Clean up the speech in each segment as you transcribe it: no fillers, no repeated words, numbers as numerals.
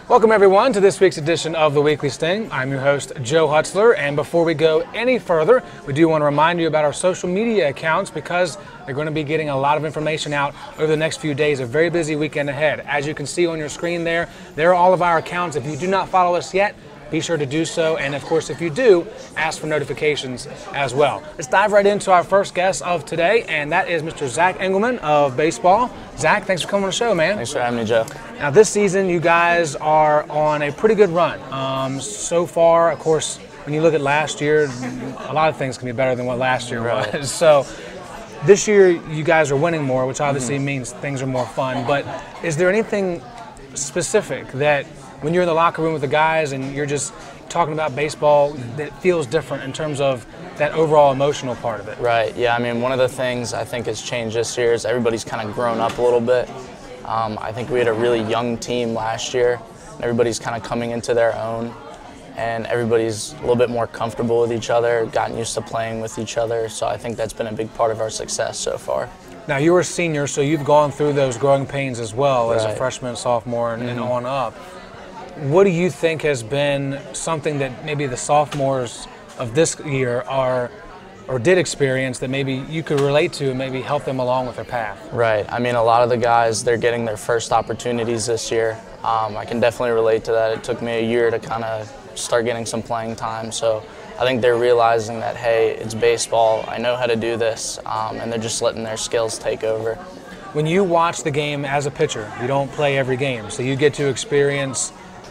Welcome everyone to this week's edition of the Weekly Sting. I'm your host, Joe Hutzler, and before we go any further, we do want to remind you about our social media accounts because they're going to be getting a lot of information out over the next few days, a very busy weekend ahead. As you can see on your screen there are all of our accounts. If you do not follow us yet, be sure to do so, and of course if you do, ask for notifications as well. Let's dive right into our first guest of today, and that is Mr. Zack Engelmann of baseball. Zack, thanks for coming on the show, man. Thanks for having me, Joe. Now this season you guys are on a pretty good run. So far, of course, when you look at last year, a lot of things can be better than what last year was. So this year you guys are winning more, which obviously means things are more fun, but is there anything specific that when you're in the locker room with the guys and you're just talking about baseball that feels different in terms of that overall emotional part of it? Right, yeah, I mean, one of the things I think has changed this year is everybody's kind of grown up a little bit. I think we had a really young team last year, and everybody's kind of coming into their own, and everybody's a little bit more comfortable with each other, gotten used to playing with each other, so I think that's been a big part of our success so far. Now, you're a senior, so you've gone through those growing pains as well as a freshman, sophomore, and on up. What do you think has been something that maybe the sophomores of this year are or did experience that maybe you could relate to and maybe help them along with their path? Right. I mean, a lot of the guys, they're getting their first opportunities this year. I can definitely relate to that. It took me a year to kind of start getting some playing time. So I think they're realizing that, hey, it's baseball. I know how to do this. And they're just letting their skills take over. When you watch the game as a pitcher, you don't play every game. So you get to experience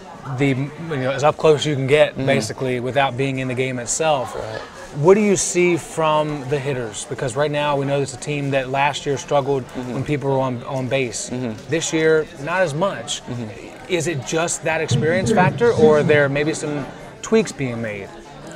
as up close as you can get, basically, without being in the game itself. Right. What do you see from the hitters? Because right now we know it's a team that last year struggled when people were on base. This year, not as much. Is it just that experience factor, or are there maybe some tweaks being made?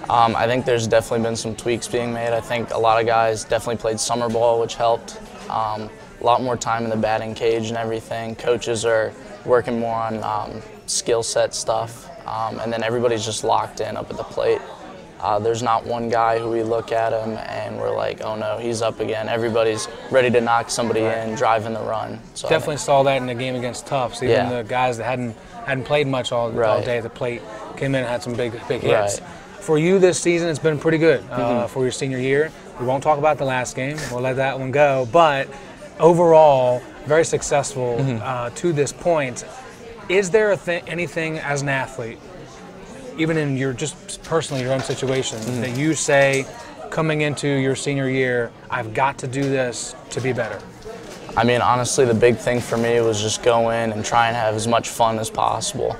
I think there's definitely been some tweaks being made. I think a lot of guys definitely played summer ball, which helped. A lot more time in the batting cage and everything. Coaches are working more on skill set stuff, and then everybody's just locked in up at the plate. There's not one guy who we look at him and we're like, oh no, he's up again. Everybody's ready to knock somebody in, driving the run. So definitely saw that in the game against Tufts. Even the guys that hadn't played much all day at the plate came in and had some big hits. For you this season, it's been pretty good for your senior year. We won't talk about the last game. We'll let that one go. But overall, very successful to this point. Is there anything as an athlete, even in your just personally your own situation, that you say coming into your senior year, I've got to do this to be better? I mean, honestly, the big thing for me was just go in and try and have as much fun as possible.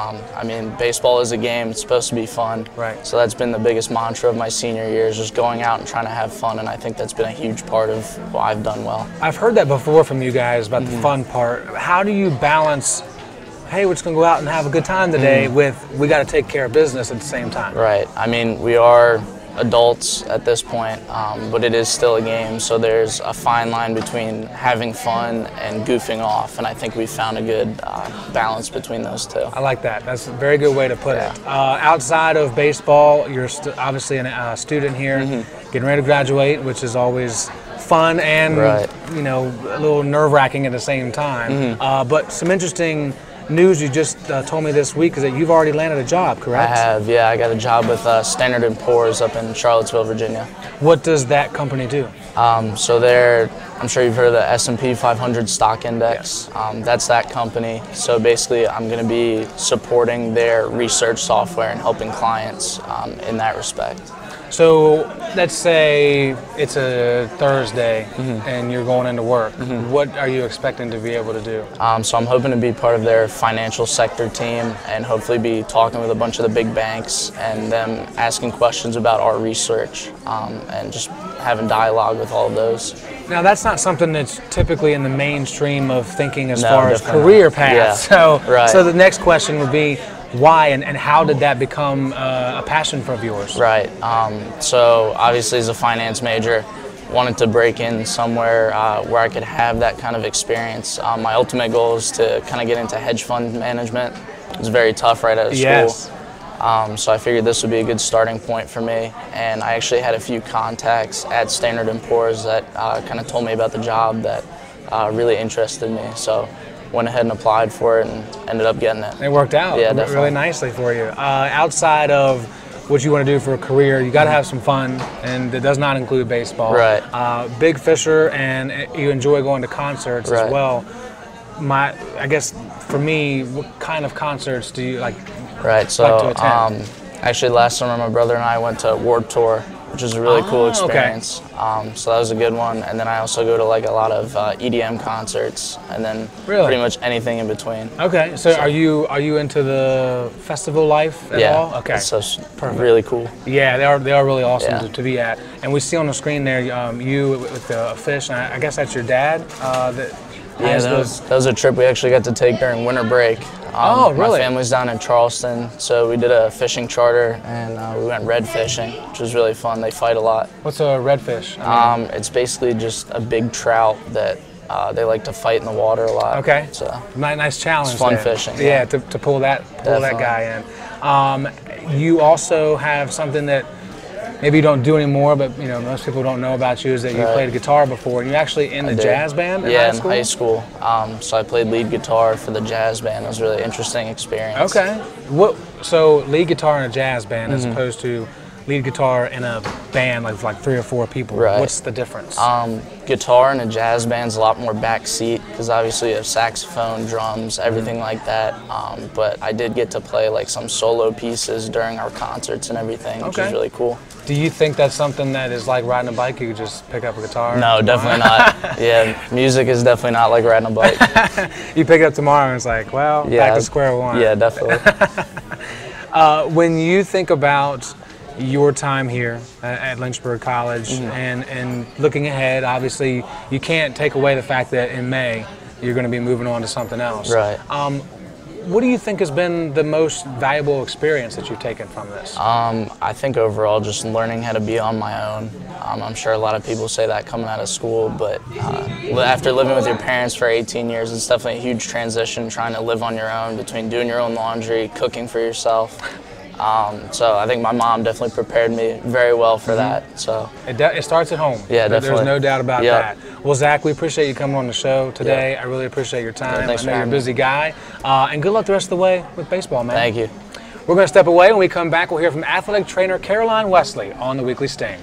I mean, baseball is a game. It's supposed to be fun. Right. So that's been the biggest mantra of my senior year, is just going out and trying to have fun, and I think that's been a huge part of why I've done well. I've heard that before from you guys about the fun part. How do you balance, hey, we're just going to go out and have a good time today, with we got to take care of business at the same time? Right. I mean, we are adults at this point, but it is still a game, so there's a fine line between having fun and goofing off, and I think we found a good balance between those two. I like that. That's a very good way to put it. Outside of baseball, you're obviously a student here, getting ready to graduate, which is always fun and a little nerve-wracking at the same time. But some interesting news you just told me this week is that you've already landed a job, correct? I have, yeah. I got a job with Standard & Poor's up in Charlottesville, Virginia. What does that company do? So I'm sure you've heard of the S&P 500 stock index. Yes. That's that company. So basically I'm going to be supporting their research software and helping clients in that respect. So let's say it's a Thursday and you're going into work. What are you expecting to be able to do? So I'm hoping to be part of their financial sector team and hopefully be talking with a bunch of the big banks and them asking questions about our research and just having dialogue with all of those. Now that's not something that's typically in the mainstream of thinking as far as career paths. Yeah. So the next question would be, why and how did that become a passion of yours? Right. So obviously as a finance major, wanted to break in somewhere where I could have that kind of experience. My ultimate goal is to kind of get into hedge fund management. It's very tough right out of school. Yes. So I figured this would be a good starting point for me. And I actually had a few contacts at Standard & Poor's that kind of told me about the job that really interested me. So went ahead and applied for it and ended up getting it. It worked out really nicely for you. Outside of what you want to do for a career, you got to have some fun, and it does not include baseball. Right. Big fisher, and you enjoy going to concerts as well. I guess for me, what kind of concerts do you like? Right. So like to attend? Actually, last summer my brother and I went to Warped Tour, which was a really cool experience. Okay. So that was a good one. And then I also go to like a lot of EDM concerts, and then pretty much anything in between. Okay. So are you into the festival life at all? Okay. So really cool. Yeah, they are really awesome to be at. And we see on the screen there you with the fish, and I guess that's your dad. That was a trip we actually got to take during winter break. Oh, really? My family's down in Charleston, so we did a fishing charter, and we went red fishing, which was really fun. They fight a lot. What's a redfish? It's basically just a big trout that they like to fight in the water a lot. Okay. So nice challenge. It's fun fishing. Yeah, to pull that guy in. You also have something that maybe you don't do anymore, but most people don't know about you, is that you played guitar before, and you're actually in the jazz band in high school? So I played lead guitar for the jazz band. It was a really interesting experience. Okay. So lead guitar in a jazz band as opposed to lead guitar in a band like 3 or 4 people. Right. What's the difference? Guitar in a jazz band's a lot more backseat, because obviously you have saxophone, drums, everything like that. But I did get to play like some solo pieces during our concerts and everything, which was really cool. Do you think that's something that is like riding a bike? You could just pick up a guitar? No, definitely not. Yeah, music is definitely not like riding a bike. You pick it up tomorrow and it's like, well, back to square one. Yeah, definitely. When you think about your time here at Lynchburg College and looking ahead, obviously you can't take away the fact that in May you're going to be moving on to something else. Right. What do you think has been the most valuable experience that you've taken from this? I think overall just learning how to be on my own. I'm sure a lot of people say that coming out of school, but after living with your parents for 18 years, it's definitely a huge transition trying to live on your own, between doing your own laundry, cooking for yourself. So I think my mom definitely prepared me very well for that. So it starts at home. Yeah, definitely. There's no doubt about that. Well, Zach, we appreciate you coming on the show today. I really appreciate your time. Yeah, thanks I know you're a busy guy. And good luck the rest of the way with baseball, man. Thank you. We're going to step away. When we come back, we'll hear from athletic trainer Caroline Wesley on the Weekly Sting.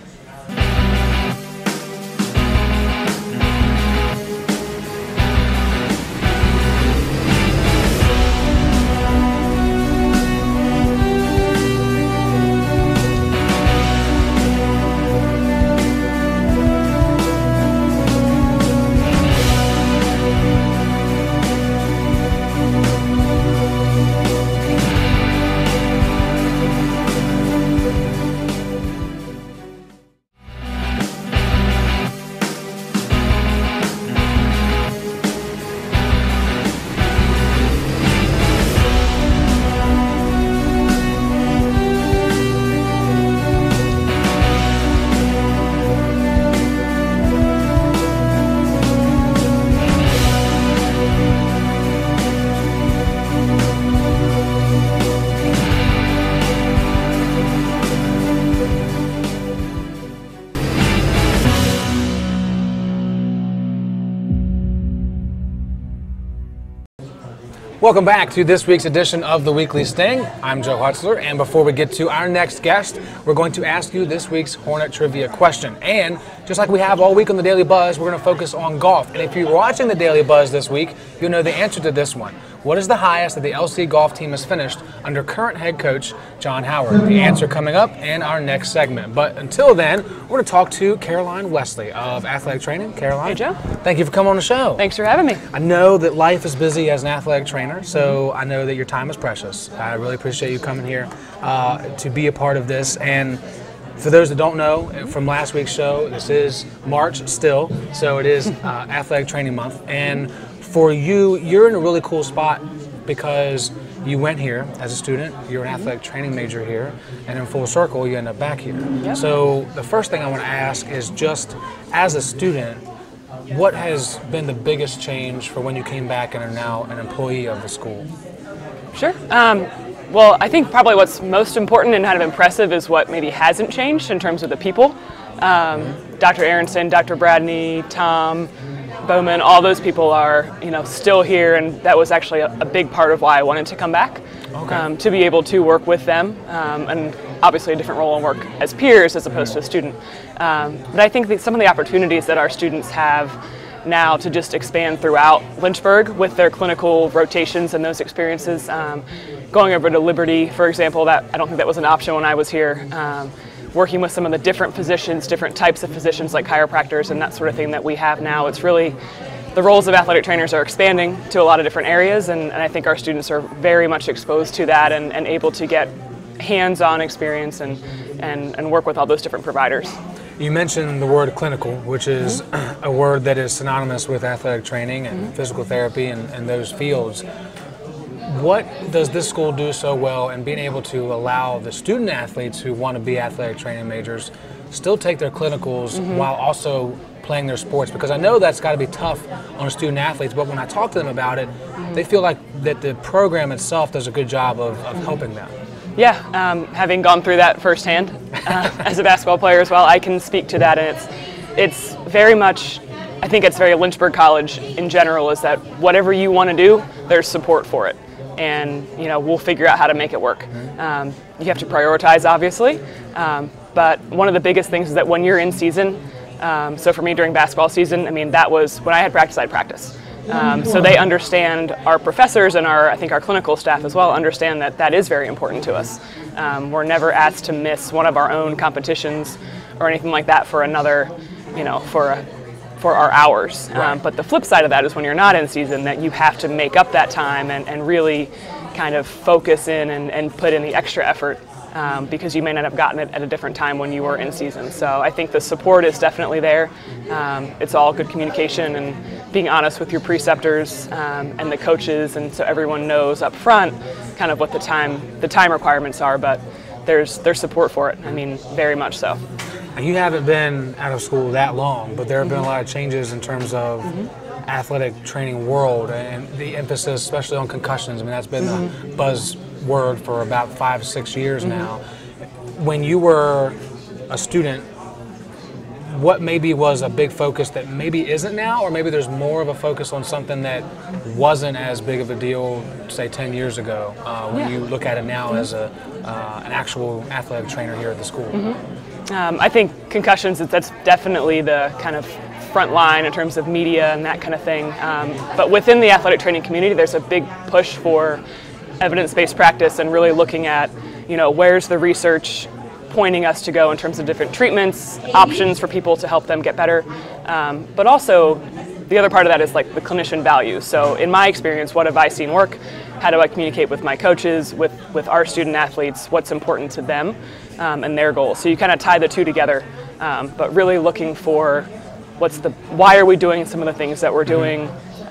Welcome back to this week's edition of the Weekly Sting. I'm Joe Hutzler, and before we get to our next guest, we're going to ask you this week's Hornet Trivia question. And just like we have all week on the Daily Buzz, we're going to focus on golf. And if you're watching the Daily Buzz this week, you'll know the answer to this one. What is the highest that the LC golf team has finished under current head coach John Howard? The answer coming up in our next segment. But until then, we're going to talk to Caroline Wesley of Athletic Training. Caroline. Hey, Joe. Thank you for coming on the show. Thanks for having me. I know that life is busy as an athletic trainer, so I know that your time is precious. I really appreciate you coming here to be a part of this. And for those that don't know, from last week's show, this is March still, so it is Athletic Training Month. And for you, you're in a really cool spot because you went here as a student, you're an athletic training major here, and in full circle, you end up back here. Yep. So the first thing I want to ask is, just as a student, what has been the biggest change for when you came back and are now an employee of the school? Sure. Well, I think probably what's most important and kind of impressive is what maybe hasn't changed in terms of the people. Dr. Aronson, Dr. Bradney, Tom, Beaumont, all those people are, still here, and that was actually a big part of why I wanted to come back. Okay. To be able to work with them, and obviously a different role and work as peers as opposed to a student. But I think that some of the opportunities that our students have now to just expand throughout Lynchburg with their clinical rotations and those experiences, going over to Liberty, for example, that I don't think that was an option when I was here. Working with some of the different physicians, different types of physicians like chiropractors and that sort of thing that we have now. It's really, the roles of athletic trainers are expanding to a lot of different areas, and I think our students are very much exposed to that and able to get hands-on experience and work with all those different providers. You mentioned the word clinical, which is a word that is synonymous with athletic training and physical therapy and those fields. What does this school do so well in being able to allow the student athletes who want to be athletic training majors still take their clinicals while also playing their sports? Because I know that's got to be tough on the student athletes, but when I talk to them about it, they feel like that the program itself does a good job of helping them. Yeah, having gone through that firsthand as a basketball player as well, I can speak to that, and it's very much, I think it's very Lynchburg College in general, is that whatever you want to do, there's support for it. And we'll figure out how to make it work. You have to prioritize, obviously, but one of the biggest things is that when you're in season, so for me during basketball season, I mean, that was when I had practice, I'd practice. So they understand, our professors and I think our clinical staff as well understand that that is very important to us. We're never asked to miss one of our own competitions or anything like that for another, for our hours. Right. But the flip side of that is when you're not in season, that you have to make up that time and really kind of focus in and put in the extra effort, because you may not have gotten it at a different time when you were in season. So I think the support is definitely there. It's all good communication and being honest with your preceptors and the coaches, and so everyone knows up front kind of what the time requirements are, but there's support for it. I mean, very much so. You haven't been out of school that long, but there have been a lot of changes in terms of athletic training world and the emphasis, especially on concussions. I mean, that's been the buzzword for about 5-6 years now. When you were a student, what maybe was a big focus that maybe isn't now, or maybe there's more of a focus on something that wasn't as big of a deal, say 10 years ago, when you look at it now as an actual athletic trainer here at the school? I think concussions, that's definitely the kind of front line in terms of media and that kind of thing. But within the athletic training community, there's a big push for evidence-based practice and really looking at, where's the research pointing us to go in terms of different treatments, options for people to help them get better. But also, the other part of that is like the clinician value. So in my experience, what have I seen work? How do I communicate with my coaches, with our student athletes, what's important to them and their goals? So you kind of tie the two together, but really looking for why are we doing some of the things that we're doing?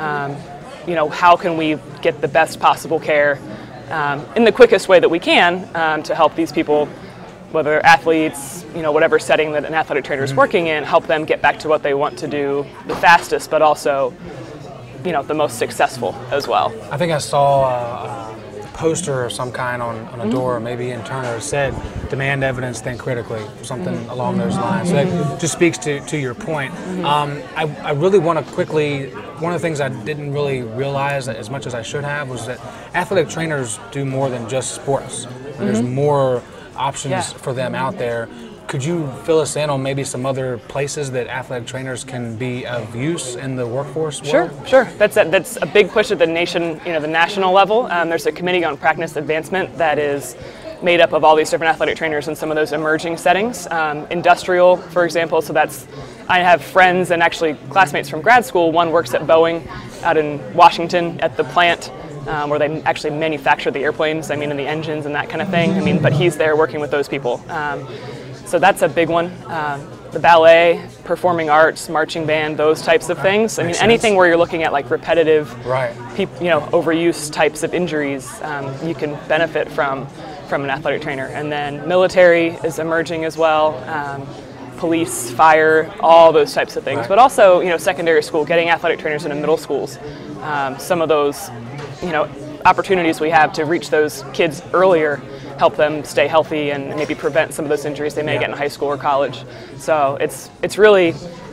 How can we get the best possible care in the quickest way that we can to help these people, whether athletes, whatever setting that an athletic trainer is working in, help them get back to what they want to do the fastest, but also, the most successful as well. I think I saw a poster of some kind on a door, maybe in Turner, said, "Demand evidence, think critically," something along those lines. So that just speaks to your point. I really want to quickly, one of the things I didn't really realize as much as I should have was that athletic trainers do more than just sports. There's more options for them out there. Could you fill us in on maybe some other places that athletic trainers can be of use in the workforce world? Sure. That's a big push at the nation, the national level. There's a committee on practice advancement that is made up of all these different athletic trainers in some of those emerging settings. Industrial, for example, so I have friends and actually classmates from grad school. One works at Boeing out in Washington at the plant where they actually manufacture the airplanes, and the engines and that kind of thing. But he's there working with those people. So that's a big one. The ballet, performing arts, marching band, those types of things. Anything where you're looking at like repetitive, overuse types of injuries, you can benefit from an athletic trainer. And then military is emerging as well. Police, fire, all those types of things. But also, secondary school, getting athletic trainers into middle schools. Some of those, opportunities we have to reach those kids earlier, help them stay healthy and maybe prevent some of those injuries they may get in high school or college. So it's really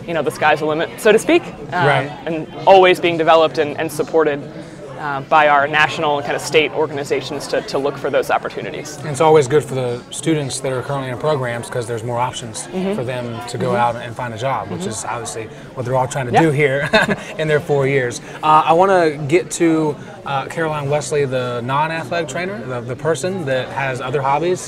the sky's the limit, so to speak, right. and always being developed and supported by our national and kind of state organizations to look for those opportunities. And it's always good for the students that are currently in programs because there's more options for them to go out and find a job, which is obviously what they're all trying to do here in their 4 years. I want to get to Caroline Wesley, the non-athletic trainer, the person that has other hobbies,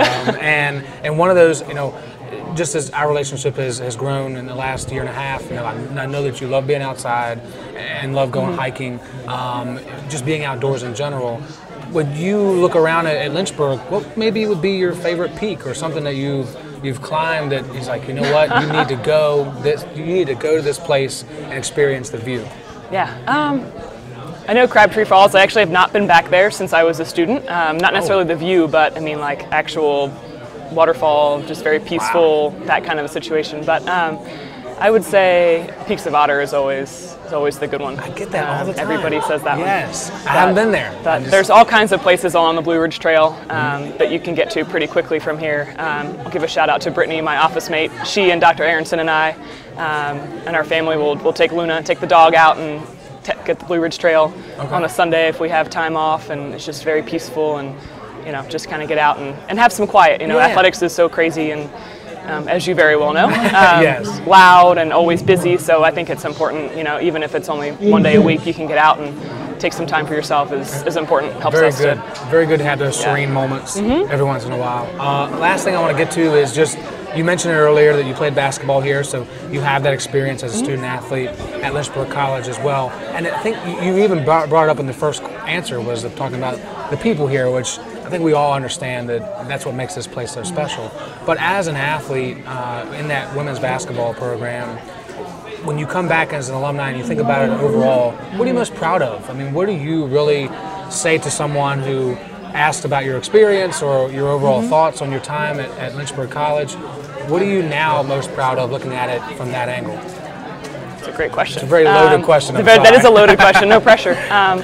and one of those, just as our relationship has grown in the last year and a half, I know that you love being outside and love going hiking, just being outdoors in general. Would you look around at Lynchburg, what maybe would be your favorite peak or something that you've climbed that is like, you know what, you need to go to this place and experience the view? Yeah. I know Crabtree Falls. I actually have not been back there since I was a student. Not necessarily the view, but I mean like actual waterfall, just very peaceful, that kind of a situation. But I would say Peaks of Otter is always the good one. I get that all the time. Everybody says that one. Yes, I haven't been there. There's all kinds of places along the Blue Ridge Trail that you can get to pretty quickly from here. I'll give a shout out to Brittany, my office mate. She and Dr. Aronson and I and our family will take Luna and take the dog out and get the Blue Ridge Trail on a Sunday if we have time off, and it's just very peaceful and just kind of get out and have some quiet. Athletics is so crazy and as you very well know, loud and always busy, so I think it's important, even if it's only one day a week, you can get out and take some time for yourself is important. Helps very us good. Very good to have those serene moments every once in a while. Last thing I want to get to is just, you mentioned earlier that you played basketball here, so you have that experience as a student athlete at Lynchburg College as well. And I think you even brought it up in the first answer, was talking about the people here, which I think we all understand that that's what makes this place so special. But as an athlete in that women's basketball program, when you come back as an alumni and you think about it overall, what are you most proud of? I mean, what do you really say to someone who asked about your experience or your overall thoughts on your time at Lynchburg College? What are you now most proud of looking at it from that angle? It's a great question. It's a very loaded question. That is a loaded question, no pressure.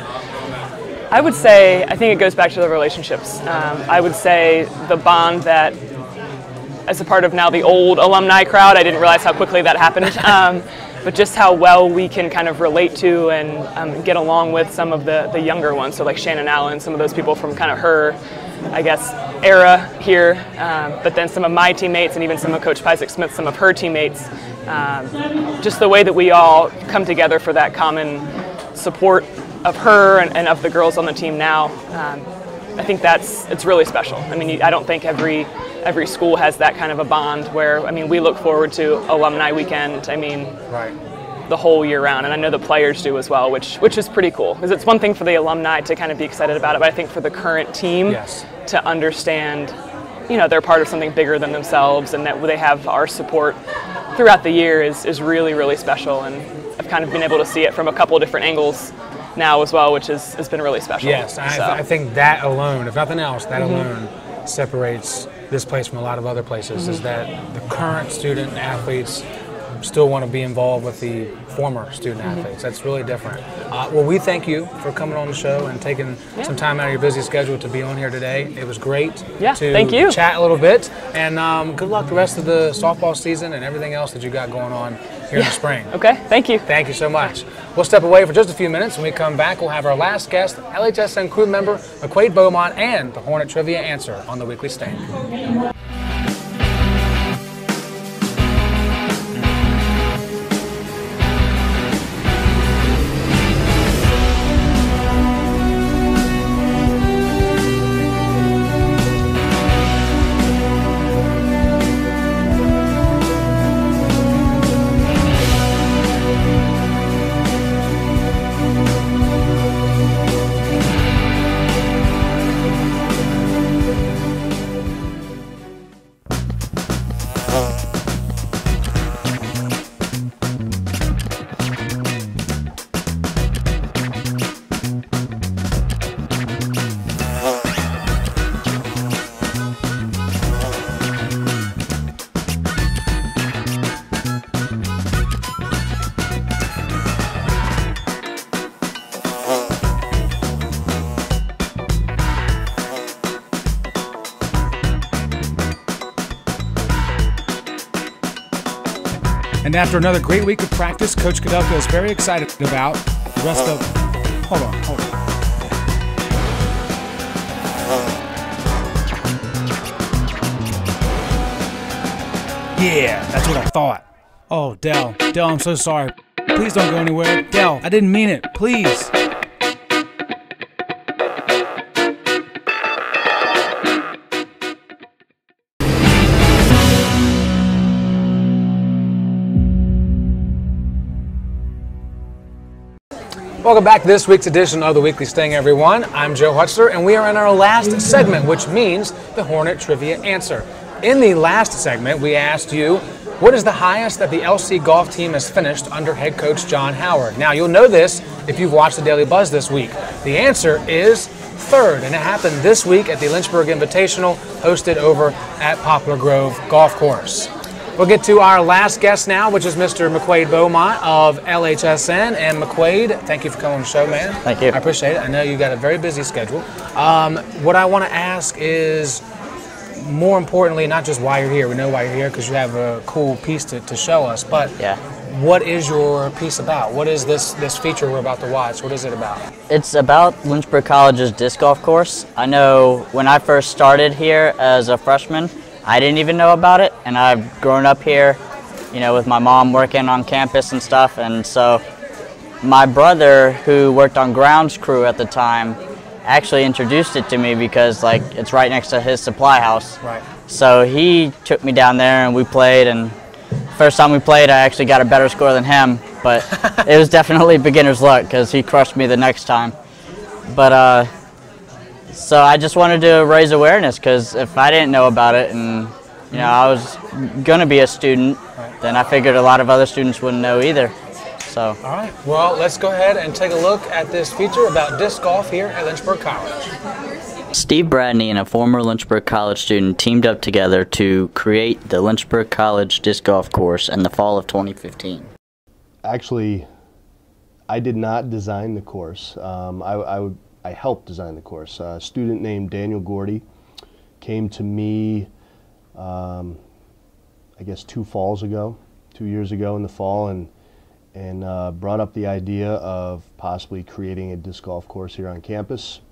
I would say, I think it goes back to the relationships. I would say the bond that, as a part of now the old alumni crowd, I didn't realize how quickly that happened, but just how well we can kind of relate to and get along with some of the younger ones, so like Shannon Allen, some of those people from kind of her, I guess, era here, but then some of my teammates and even some of Coach Isaac Smith, some of her teammates, just the way that we all come together for that common support of her and of the girls on the team now, I think it's really special. I mean, I don't think every school has that kind of a bond where, I mean, we look forward to alumni weekend, the whole year round, and I know the players do as well, which is pretty cool, because it's one thing for the alumni to kind of be excited about it, but I think for the current team to understand, they're part of something bigger than themselves and that they have our support throughout the year is really, really special, and I've kind of been able to see it from a couple of different angles now as well, which has been really special. Yes, I think that alone, if nothing else, that alone separates this place from a lot of other places, is that the current student athletes still want to be involved with the former student athletes. That's really different. Well, we thank you for coming on the show and taking some time out of your busy schedule to be on here today. It was great to chat a little bit, and good luck the rest of the softball season and everything else that you got going on here in the spring. Okay, thank you. Thank you so much. We'll step away for just a few minutes. When we come back, we'll have our last guest, LHSN crew member Mcquaid Beaumont, and the Hornet Trivia answer on the Weekly Stand. And after another great week of practice, Coach Kudelka is very excited about the rest of... Hold on. Yeah, that's what I thought. Oh, Dell, I'm so sorry. Please don't go anywhere. Dell, I didn't mean it. Please. Welcome back to this week's edition of the Weekly Sting, everyone. I'm Joe Hutzler, and we are in our last segment, which means the Hornet Trivia Answer. In the last segment, we asked you, what is the highest that the LC golf team has finished under head coach John Howard? Now, you'll know this if you've watched the Daily Buzz this week. The answer is third, and it happened this week at the Lynchburg Invitational, hosted over at Poplar Grove Golf Course. We'll get to our last guest now, which is Mr. Mcquaid Beaumont of LHSN. And Mcquaid, thank you for coming on the show, man. Thank you. I appreciate it. I know you got a very busy schedule. What I want to ask is, more importantly, not just why you're here. We know why you're here because you have a cool piece to show us. But what is your piece about? What is this feature we're about to watch? What is it about? It's about Lynchburg College's disc golf course. I know when I first started here as a freshman, I didn't even know about it, and I've grown up here, you know, with my mom working on campus and stuff, and so my brother, who worked on grounds crew at the time, actually introduced it to me because, like, it's right next to his supply house. Right. So he took me down there and we played, and first time we played I actually got a better score than him, but it was definitely beginner's luck because he crushed me the next time. But so I just wanted to raise awareness because if I didn't know about it and, you know, I was going to be a student, then I figured a lot of other students wouldn't know either. So. All right. Well, let's go ahead and take a look at this feature about disc golf here at Lynchburg College. Steve Bradney and a former Lynchburg College student teamed up together to create the Lynchburg College disc golf course in the fall of 2015. Actually, I did not design the course. I helped design the course. A student named Daniel Gordy came to me, I guess 2 years ago in the fall, and brought up the idea of possibly creating a disc golf course here on campus.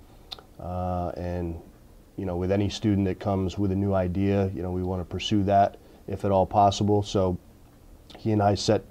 And, you know, with any student that comes with a new idea, you know, we want to pursue that if at all possible. So he and I set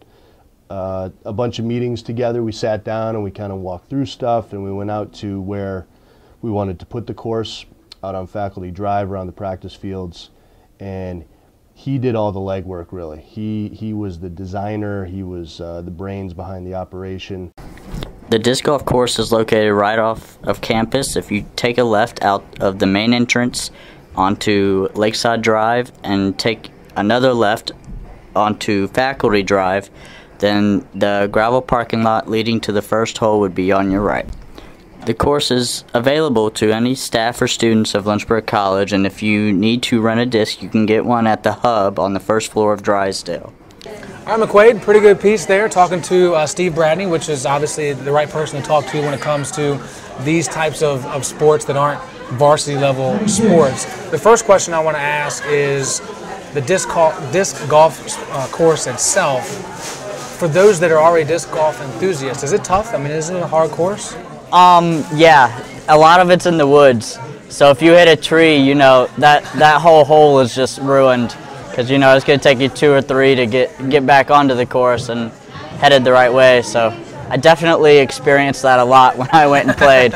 a bunch of meetings together. We sat down and we kind of walked through stuff, and we went out to where we wanted to put the course, out on Faculty Drive around the practice fields, and he did all the legwork, really. He was the designer, he was the brains behind the operation. The disc golf course is located right off of campus. If you take a left out of the main entrance onto Lakeside Drive and take another left onto Faculty Drive, then the gravel parking lot leading to the first hole would be on your right. The course is available to any staff or students of Lynchburg College, and if you need to rent a disc, you can get one at the hub on the first floor of Drysdale. All right, Mcquaid, pretty good piece there, talking to Steve Bradney, which is obviously the right person to talk to when it comes to these types of sports that aren't varsity level sports. The first question I want to ask is the disc golf course itself. For those that are already disc golf enthusiasts, is it tough? I mean, isn't it a hard course? Yeah, a lot of it's in the woods. So if you hit a tree, you know, that whole hole is just ruined. Because, you know, it's going to take you 2 or 3 to get back onto the course and headed the right way. So I definitely experienced that a lot when I went and played.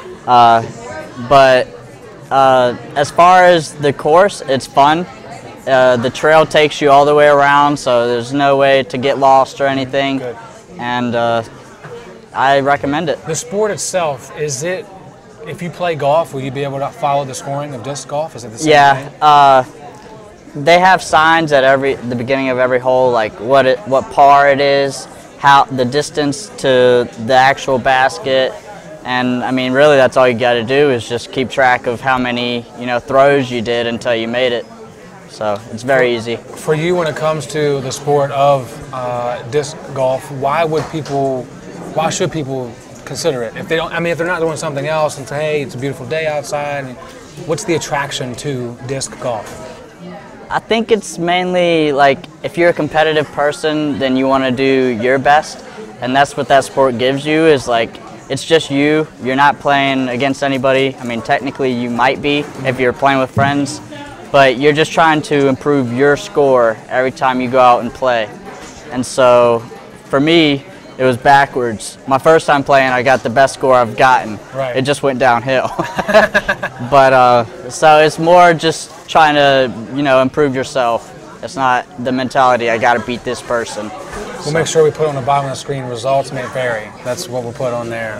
But as far as the course, it's fun. The trail takes you all the way around, so there's no way to get lost or anything. Good. And I recommend it. The sport itself, is it, if you play golf, will you be able to follow the scoring of disc golf? Is it the same thing? They have signs at the beginning of every hole, like what par it is, how the distance to the actual basket, and I mean, really, that's all you got to do is just keep track of how many, you know, throws you did until you made it. So it's very easy. For you, when it comes to the sport of disc golf, why should people consider it? If they don't, I mean, if they're not doing something else and say, hey, it's a beautiful day outside, what's the attraction to disc golf? I think it's mainly like if you're a competitive person, then you want to do your best, and that's what that sport gives you, is like it's just you. You're not playing against anybody. I mean, technically you might be if you're playing with friends, but you're just trying to improve your score every time you go out and play. And so for me, it was backwards. My first time playing, I got the best score I've gotten. Right. It just went downhill. But so it's more just trying to, you know, improve yourself. It's not the mentality, I got to beat this person. We'll make sure we put on the bottom of the screen, results may vary. That's what we'll put on there.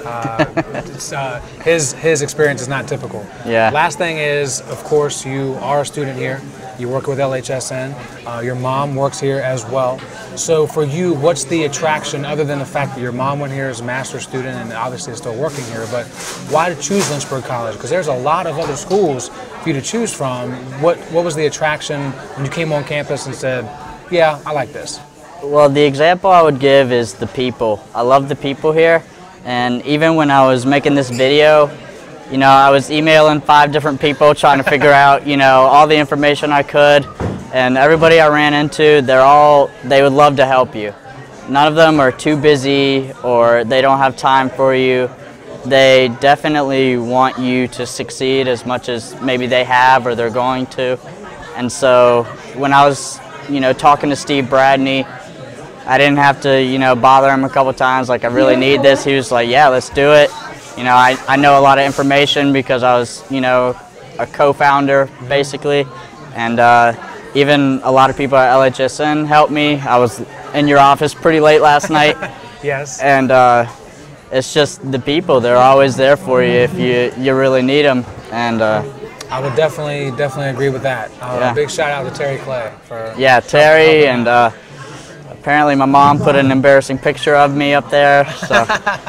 His experience is not typical. Yeah. Last thing is, of course, you are a student here. You work with LHSN. Your mom works here as well. So for you, what's the attraction, other than the fact that your mom went here as a master's student and obviously is still working here, but why to choose Lynchburg College? Because there's a lot of other schools for you to choose from. What was the attraction when you came on campus and said, yeah, I like this? Well, the example I would give is the people. I love the people here, and even when I was making this video, you know, I was emailing 5 different people trying to figure out, you know, all the information I could, and everybody I ran into, they would love to help you. None of them are too busy or they don't have time for you. They definitely want you to succeed as much as maybe they have or they're going to. And so when I was, you know, talking to Steve Bradney, I didn't have to, you know, bother him a couple times like I really need this. He was like, yeah, let's do it. You know, I know a lot of information because I was, you know, a co-founder basically, and even a lot of people at LHSN helped me. I was in your office pretty late last night. Yes. And it's just the people. They're always there for you if you really need them. And I would definitely agree with that. Yeah. Big shout out to Terry Clay for Terry, and apparently my mom put an embarrassing picture of me up there. So.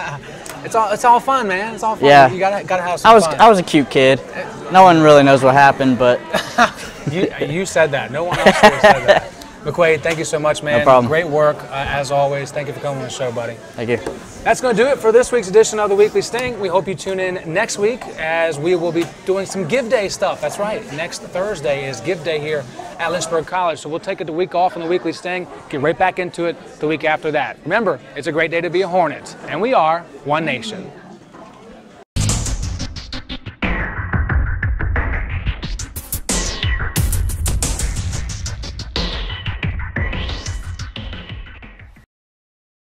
It's all fun, man. It's all fun. Yeah. You gotta have some fun. I was a cute kid. No one really knows what happened, but you said that. No one else said that. Mcquaid, thank you so much, man. No problem. Great work as always. Thank you for coming on the show, buddy. Thank you. That's going to do it for this week's edition of the Weekly Sting. We hope you tune in next week as we will be doing some Give Day stuff. That's right. Next Thursday is Give Day here at Lynchburg College. So we'll take a week off on the Weekly Sting, get right back into it the week after that. Remember, it's a great day to be a Hornet, and we are One Nation.